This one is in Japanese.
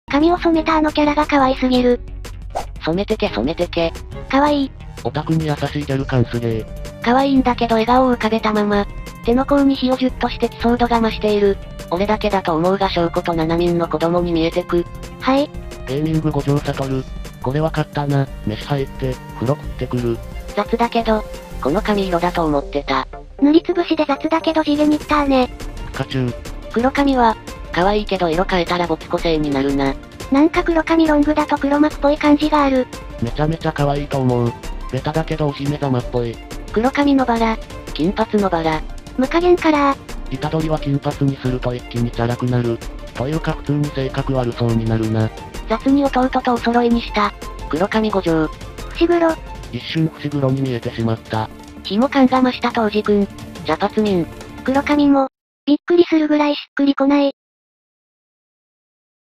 髪を染めたあのキャラが可愛すぎる。 染めてけ染めてけ。 可愛い。 オタクに優しいギャル感すげー。 可愛いんだけど笑顔を浮かべたまま、手の甲に火をジュッとしてきそう度が増している。俺だけだと思うが翔子とナナミンの子供に見えてく。 はい。 ゲーミング五条悟。これわかったな。飯入って、風呂食ってくる。 雑だけど、この髪色だと思ってた。 塗りつぶしで雑だけど地毛ニッターね。 ピカチュウ。 黒髪は、可愛いけど色変えたら没個性になるな。 なんか黒髪ロングだと黒幕っぽい感じがある。 めちゃめちゃ可愛いと思う。ベタだけどお姫様っぽい。 黒髪のバラ、金髪のバラ。 無加減カラー。 虎杖は金髪にすると一気にチャラくなる。というか普通に性格悪そうになるな。 雑に弟とお揃いにした。黒髪五条。 伏黒。 一瞬伏黒に見えてしまった。 ひも感が増した当時くん。茶髪民。 黒髪も、びっくりするぐらいしっくりこない。